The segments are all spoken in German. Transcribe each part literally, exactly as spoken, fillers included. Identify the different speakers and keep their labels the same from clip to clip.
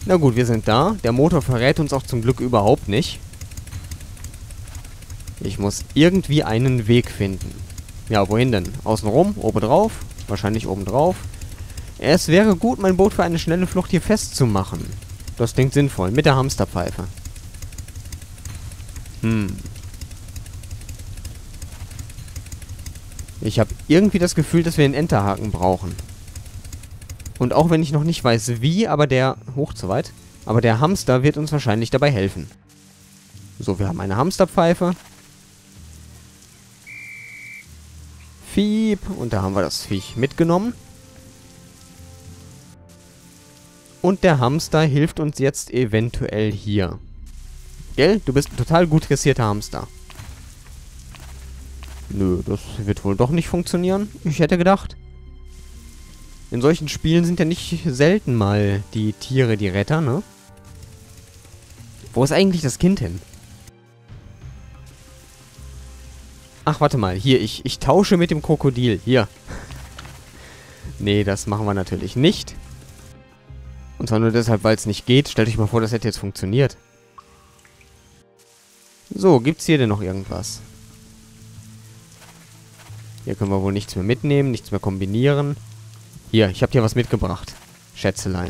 Speaker 1: Na gut, wir sind da. Der Motor verrät uns auch zum Glück überhaupt nicht. Ich muss irgendwie einen Weg finden. Ja, wohin denn? Außenrum? Oben drauf? Wahrscheinlich oben drauf. Es wäre gut, mein Boot für eine schnelle Flucht hier festzumachen. Das klingt sinnvoll. Mit der Hamsterpfeife. Hm. Ich habe irgendwie das Gefühl, dass wir einen Enterhaken brauchen. Und auch wenn ich noch nicht weiß wie, aber der... Hoch zu weit. Aber der Hamster wird uns wahrscheinlich dabei helfen. So, wir haben eine Hamsterpfeife. Fiep. Und da haben wir das Viech mitgenommen. Und der Hamster hilft uns jetzt eventuell hier. Gell? Du bist ein total gut dressierter Hamster. Nö, das wird wohl doch nicht funktionieren. Ich hätte gedacht. In solchen Spielen sind ja nicht selten mal die Tiere die Retter, ne? Wo ist eigentlich das Kind hin? Ach, warte mal. Hier, ich, ich tausche mit dem Krokodil. Hier. Nee, das machen wir natürlich nicht. Und zwar nur deshalb, weil es nicht geht. Stellt euch mal vor, das hätte jetzt funktioniert. So, gibt's hier denn noch irgendwas? Hier können wir wohl nichts mehr mitnehmen, nichts mehr kombinieren. Hier, ich habe dir was mitgebracht. Schätzelein.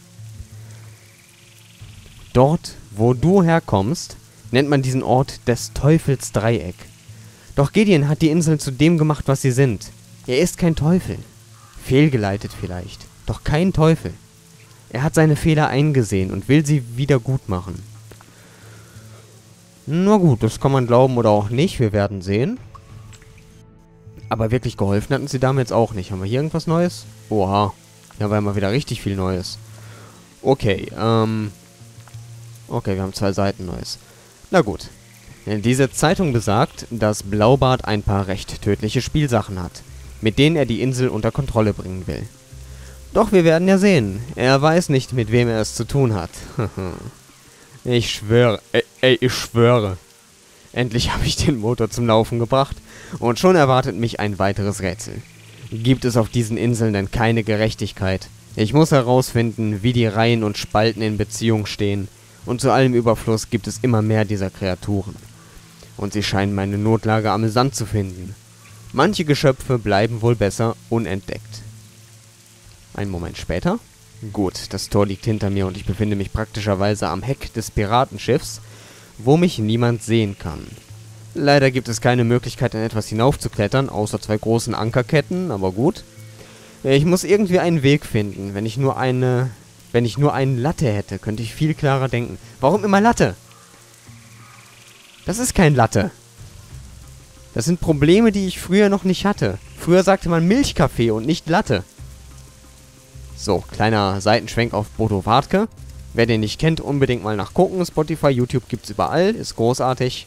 Speaker 1: Dort, wo du herkommst, nennt man diesen Ort des Teufels Dreieck. Doch Gideon hat die Inseln zu dem gemacht, was sie sind. Er ist kein Teufel. Fehlgeleitet vielleicht. Doch kein Teufel. Er hat seine Fehler eingesehen und will sie wieder gut machen. Na gut, das kann man glauben oder auch nicht. Wir werden sehen. Aber wirklich geholfen hatten sie damit jetzt auch nicht. Haben wir hier irgendwas Neues? Oha. Hier haben wir mal wieder richtig viel Neues. Okay, ähm... Okay, wir haben zwei Seiten Neues. Na gut. Diese Zeitung besagt, dass Blaubart ein paar recht tödliche Spielsachen hat, mit denen er die Insel unter Kontrolle bringen will. Doch wir werden ja sehen. Er weiß nicht, mit wem er es zu tun hat. Ich schwöre, ey, ey, ich schwöre. Endlich habe ich den Motor zum Laufen gebracht und schon erwartet mich ein weiteres Rätsel. Gibt es auf diesen Inseln denn keine Gerechtigkeit? Ich muss herausfinden, wie die Reihen und Spalten in Beziehung stehen, und zu allem Überfluss gibt es immer mehr dieser Kreaturen. Und sie scheinen meine Notlage amüsant zu finden. Manche Geschöpfe bleiben wohl besser unentdeckt. Einen Moment später. Gut, das Tor liegt hinter mir und ich befinde mich praktischerweise am Heck des Piratenschiffs, wo mich niemand sehen kann. Leider gibt es keine Möglichkeit, an etwas hinaufzuklettern, außer zwei großen Ankerketten, aber gut. Ich muss irgendwie einen Weg finden. Wenn ich nur eine... Wenn ich nur eine Latte hätte, könnte ich viel klarer denken. Warum immer Latte? Das ist kein Latte. Das sind Probleme, die ich früher noch nicht hatte. Früher sagte man Milchkaffee und nicht Latte. So, kleiner Seitenschwenk auf Bodo Wartke. Wer den nicht kennt, unbedingt mal nachgucken. Spotify, YouTube gibt's überall. Ist großartig.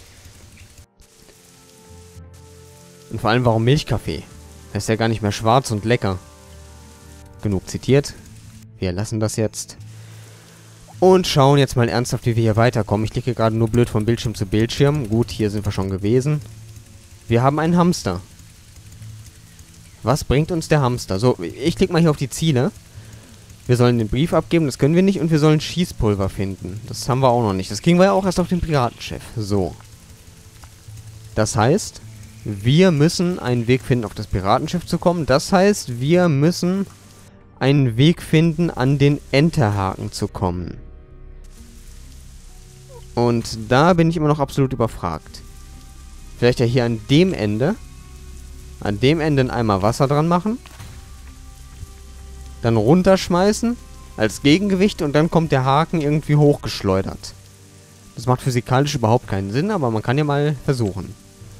Speaker 1: Und vor allem, warum Milchkaffee? Er ist ja gar nicht mehr schwarz und lecker. Genug zitiert. Wir lassen das jetzt. Und schauen jetzt mal ernsthaft, wie wir hier weiterkommen. Ich klicke gerade nur blöd von Bildschirm zu Bildschirm. Gut, hier sind wir schon gewesen. Wir haben einen Hamster. Was bringt uns der Hamster? So, ich klicke mal hier auf die Ziele. Wir sollen den Brief abgeben, das können wir nicht. Und wir sollen Schießpulver finden. Das haben wir auch noch nicht. Das kriegen wir ja auch erst auf dem Piratenschiff. So. Das heißt, wir müssen einen Weg finden, auf das Piratenschiff zu kommen. Das heißt, wir müssen einen Weg finden, an den Enterhaken zu kommen. Und da bin ich immer noch absolut überfragt. Vielleicht ja hier an dem Ende. An dem Ende einen Eimer Wasser dran machen. Dann runterschmeißen. Als Gegengewicht. Und dann kommt der Haken irgendwie hochgeschleudert. Das macht physikalisch überhaupt keinen Sinn. Aber man kann ja mal versuchen.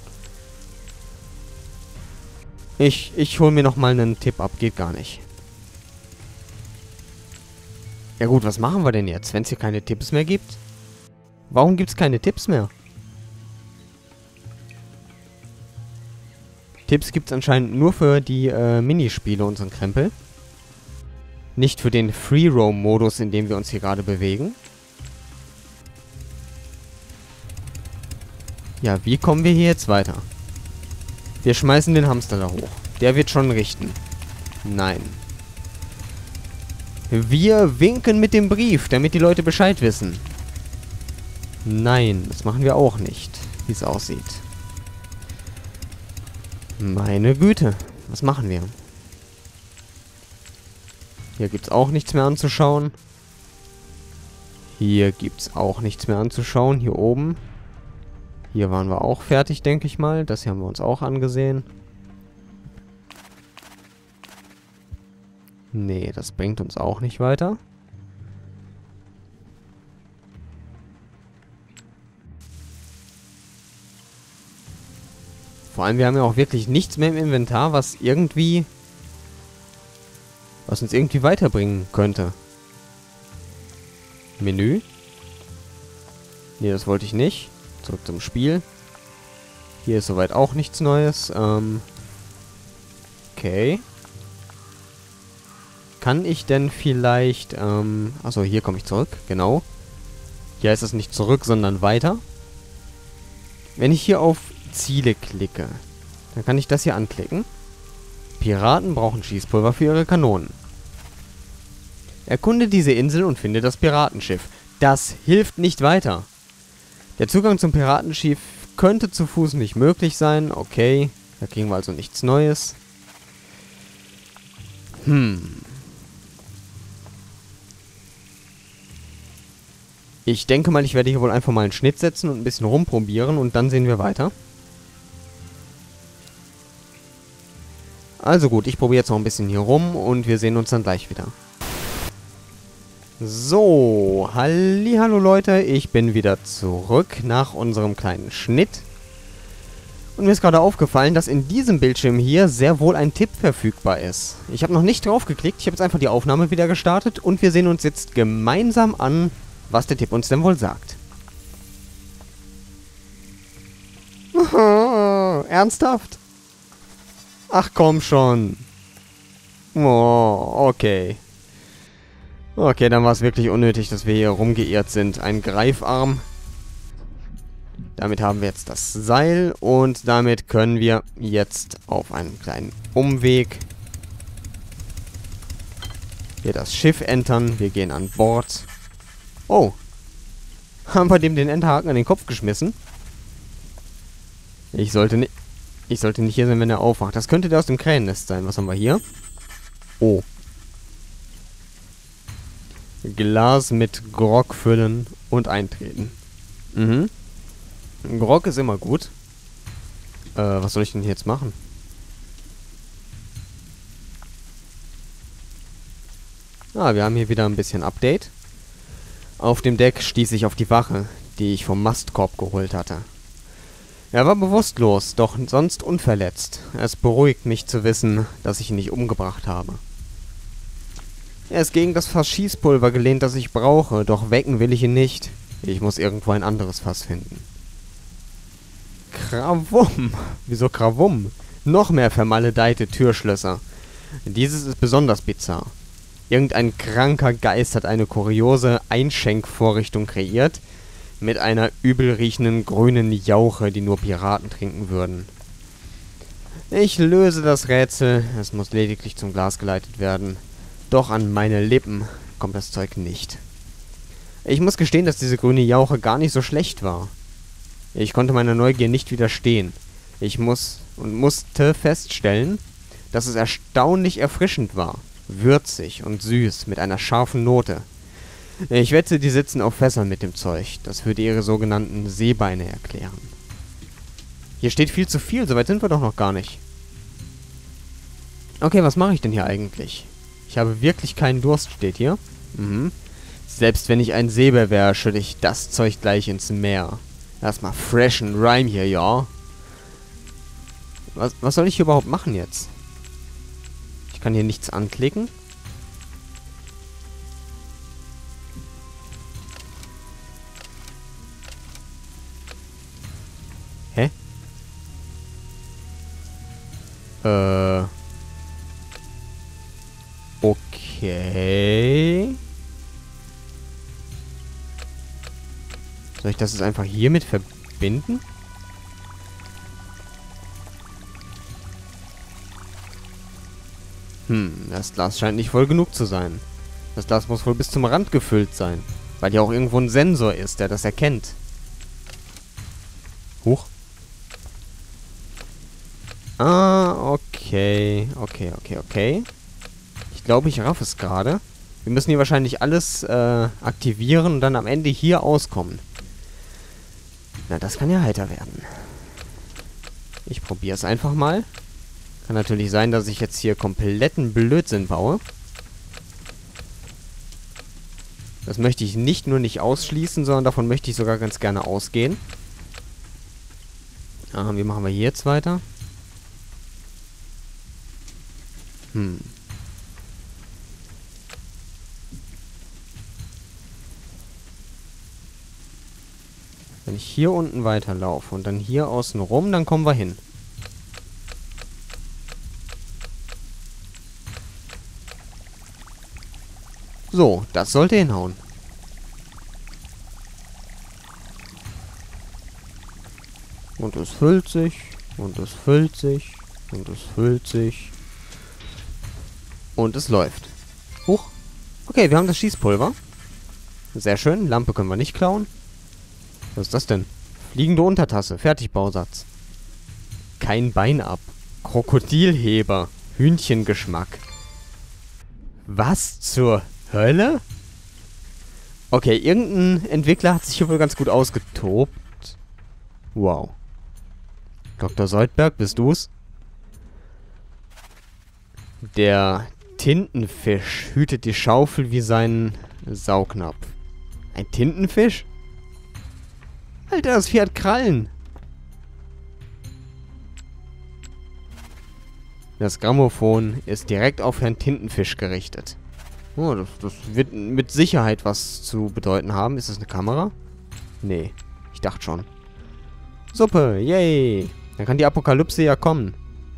Speaker 1: Ich, ich hole mir nochmal einen Tipp ab. Geht gar nicht. Ja gut, was machen wir denn jetzt, wenn es hier keine Tipps mehr gibt? Warum gibt es keine Tipps mehr? Tipps gibt es anscheinend nur für die äh, Minispiele, unseren Krempel. Nicht für den Free-Roam-Modus, in dem wir uns hier gerade bewegen. Ja, wie kommen wir hier jetzt weiter? Wir schmeißen den Hamster da hoch. Der wird schon richten. Nein. Wir winken mit dem Brief, damit die Leute Bescheid wissen. Nein, das machen wir auch nicht, wie es aussieht. Meine Güte, was machen wir? Hier gibt es auch nichts mehr anzuschauen. Hier gibt es auch nichts mehr anzuschauen. Hier oben. Hier waren wir auch fertig, denke ich mal. Das hier haben wir uns auch angesehen. Nee, das bringt uns auch nicht weiter. Vor allem, wir haben ja auch wirklich nichts mehr im Inventar, was irgendwie... was uns irgendwie weiterbringen könnte. Menü. Nee, das wollte ich nicht. Zurück zum Spiel. Hier ist soweit auch nichts Neues. Ähm... Okay. Kann ich denn vielleicht... Ähm... Achso, hier komme ich zurück. Genau. Hier heißt es nicht zurück, sondern weiter. Wenn ich hier auf Ziele klicke, dann kann ich das hier anklicken. Piraten brauchen Schießpulver für ihre Kanonen. Erkunde diese Insel und finde das Piratenschiff. Das hilft nicht weiter. Der Zugang zum Piratenschiff könnte zu Fuß nicht möglich sein. Okay, da kriegen wir also nichts Neues. Hm. Ich denke mal, ich werde hier wohl einfach mal einen Schnitt setzen und ein bisschen rumprobieren und dann sehen wir weiter. Also gut, ich probiere jetzt noch ein bisschen hier rum und wir sehen uns dann gleich wieder. So, hallihallo Leute, ich bin wieder zurück nach unserem kleinen Schnitt. Und mir ist gerade aufgefallen, dass in diesem Bildschirm hier sehr wohl ein Tipp verfügbar ist. Ich habe noch nicht drauf geklickt, ich habe jetzt einfach die Aufnahme wieder gestartet und wir sehen uns jetzt gemeinsam an, was der Tipp uns denn wohl sagt. Oh, ernsthaft? Ach komm schon. Oh, okay. Okay, dann war es wirklich unnötig, dass wir hier rumgeirrt sind. Ein Greifarm. Damit haben wir jetzt das Seil und damit können wir jetzt auf einen kleinen Umweg hier das Schiff entern. Wir gehen an Bord. Oh. Haben wir dem den Enterhaken an den Kopf geschmissen? Ich sollte nicht... Ich sollte nicht hier sein, wenn er aufwacht. Das könnte der aus dem Krähennest sein. Was haben wir hier? Oh. Glas mit Grog füllen und eintreten. Mhm. Grog ist immer gut. Äh, was soll ich denn hier jetzt machen? Ah, wir haben hier wieder ein bisschen Update. Auf dem Deck stieß ich auf die Wache, die ich vom Mastkorb geholt hatte. Er war bewusstlos, doch sonst unverletzt. Es beruhigt mich zu wissen, dass ich ihn nicht umgebracht habe. Er ist gegen das Fass Schießpulver gelehnt, das ich brauche, doch wecken will ich ihn nicht. Ich muss irgendwo ein anderes Fass finden. Krawum! Wieso Krawum? Noch mehr vermaledeite Türschlösser. Dieses ist besonders bizarr. Irgendein kranker Geist hat eine kuriose Einschenkvorrichtung kreiert, mit einer übel riechenden grünen Jauche, die nur Piraten trinken würden. Ich löse das Rätsel, es muss lediglich zum Glas geleitet werden. Doch an meine Lippen kommt das Zeug nicht. Ich muss gestehen, dass diese grüne Jauche gar nicht so schlecht war. Ich konnte meiner Neugier nicht widerstehen. Ich muss und musste feststellen, dass es erstaunlich erfrischend war. Würzig und süß, mit einer scharfen Note. Ich wette, die sitzen auf Fässern mit dem Zeug. Das würde ihre sogenannten Seebeine erklären. Hier steht viel zu viel, soweit sind wir doch noch gar nicht. Okay, was mache ich denn hier eigentlich? Ich habe wirklich keinen Durst, steht hier. Mhm. Selbst wenn ich ein Seebär wäre, schütte ich das Zeug gleich ins Meer. Erstmal freshen Rhyme hier, ja. Was, was soll ich hier überhaupt machen jetzt? Ich kann hier nichts anklicken. Hä? Äh. Okay. Soll ich das jetzt einfach hiermit verbinden? Hm, das Glas scheint nicht voll genug zu sein. Das Glas muss wohl bis zum Rand gefüllt sein. Weil hier auch irgendwo ein Sensor ist, der das erkennt. Huch. Ah, okay. Okay, okay, okay. Ich glaube, ich raff es gerade. Wir müssen hier wahrscheinlich alles äh, aktivieren und dann am Ende hier auskommen. Na, das kann ja heiter werden. Ich probiere es einfach mal. Kann natürlich sein, dass ich jetzt hier kompletten Blödsinn baue. Das möchte ich nicht nur nicht ausschließen, sondern davon möchte ich sogar ganz gerne ausgehen. Ah, wie machen wir hier jetzt weiter? Hm. Wenn ich hier unten weiterlaufe und dann hier außen rum, dann kommen wir hin. So, das sollte hinhauen. Und es füllt sich, und es füllt sich, und es füllt sich. Und es läuft. Huch. Okay, wir haben das Schießpulver. Sehr schön, Lampe können wir nicht klauen. Was ist das denn? Fliegende Untertasse, Fertigbausatz. Kein Bein ab. Krokodilheber. Hühnchengeschmack. Was zur Hölle? Okay, irgendein Entwickler hat sich hier wohl ganz gut ausgetobt. Wow. Doktor Soldberg, bist du's? Der Tintenfisch hütet die Schaufel wie seinen Saugnapf. Ein Tintenfisch? Alter, das Vieh hat Krallen. Das Grammophon ist direkt auf Herrn Tintenfisch gerichtet. Oh, das, das wird mit Sicherheit was zu bedeuten haben. Ist das eine Kamera? Nee, ich dachte schon. Suppe, yay. Dann kann die Apokalypse ja kommen.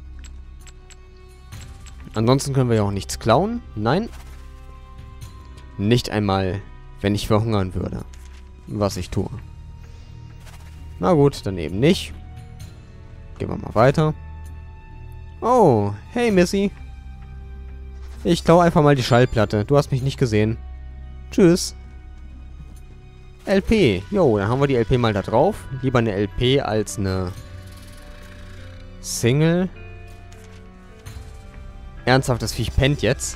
Speaker 1: Ansonsten können wir ja auch nichts klauen. Nein. Nicht einmal, wenn ich verhungern würde. Was ich tue. Na gut, dann eben nicht. Gehen wir mal weiter. Oh, hey Missy. Ich klau einfach mal die Schallplatte. Du hast mich nicht gesehen. Tschüss. L P. Jo, dann haben wir die L P mal da drauf. Lieber eine L P als eine Single. Ernsthaft, das Viech pennt jetzt.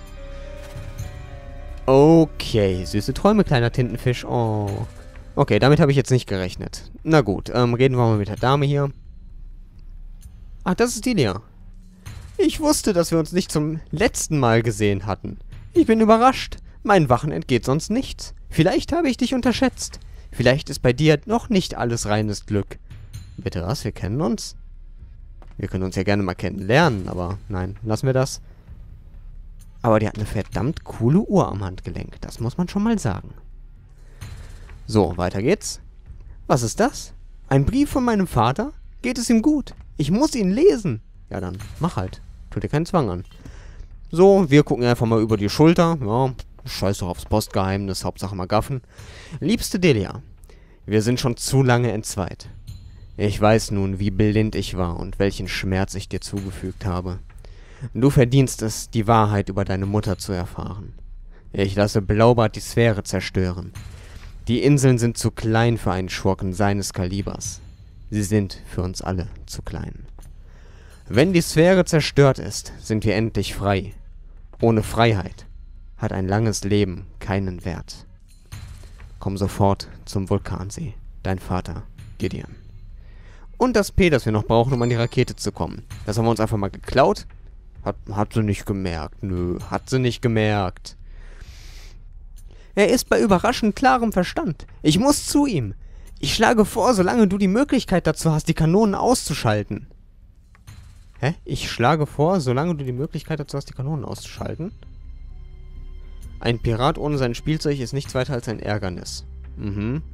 Speaker 1: Okay, süße Träume, kleiner Tintenfisch. Oh. Okay, damit habe ich jetzt nicht gerechnet. Na gut, ähm, reden wir mal mit der Dame hier. Ach, das ist Delia. Ich wusste, dass wir uns nicht zum letzten Mal gesehen hatten. Ich bin überrascht. Meinen Wachen entgeht sonst nichts. Vielleicht habe ich dich unterschätzt. Vielleicht ist bei dir noch nicht alles reines Glück. Bitte was? Wir kennen uns? Wir können uns ja gerne mal kennenlernen, aber nein, lassen wir das. Aber die hat eine verdammt coole Uhr am Handgelenk. Das muss man schon mal sagen. So, weiter geht's. Was ist das? Ein Brief von meinem Vater? Geht es ihm gut? Ich muss ihn lesen. Ja, dann mach halt. Tu dir keinen Zwang an. So, wir gucken einfach mal über die Schulter. Ja, scheiß doch aufs Postgeheimnis. Hauptsache mal gaffen. Liebste Delia, wir sind schon zu lange entzweit. Ich weiß nun, wie blind ich war und welchen Schmerz ich dir zugefügt habe. Du verdienst es, die Wahrheit über deine Mutter zu erfahren. Ich lasse Blaubart die Sphäre zerstören. Die Inseln sind zu klein für einen Schurken seines Kalibers. Sie sind für uns alle zu klein. Wenn die Sphäre zerstört ist, sind wir endlich frei. Ohne Freiheit hat ein langes Leben keinen Wert. Komm sofort zum Vulkansee. Dein Vater, Gideon. Und das P, das wir noch brauchen, um an die Rakete zu kommen. Das haben wir uns einfach mal geklaut. Hat, hat sie nicht gemerkt. Nö, hat sie nicht gemerkt. Er ist bei überraschend klarem Verstand. Ich muss zu ihm. Ich schlage vor, solange du die Möglichkeit dazu hast, die Kanonen auszuschalten. Hä? Ich schlage vor, solange du die Möglichkeit dazu hast, die Kanonen auszuschalten? Ein Pirat ohne sein Spielzeug ist nichts weiter als ein Ärgernis. Mhm.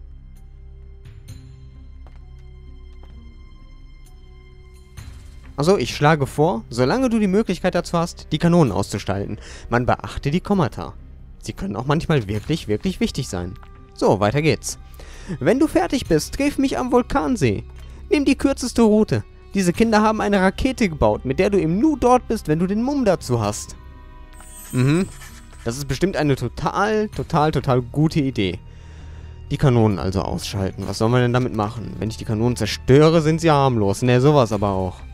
Speaker 1: Also, ich schlage vor, solange du die Möglichkeit dazu hast, die Kanonen auszuschalten. Man beachte die Kommata. Sie können auch manchmal wirklich, wirklich wichtig sein. So, weiter geht's. Wenn du fertig bist, triff mich am Vulkansee. Nimm die kürzeste Route. Diese Kinder haben eine Rakete gebaut, mit der du im Nu dort bist, wenn du den Mumm dazu hast. Mhm. Das ist bestimmt eine total, total, total gute Idee. Die Kanonen also ausschalten. Was soll man denn damit machen? Wenn ich die Kanonen zerstöre, sind sie harmlos. Ne, sowas aber auch.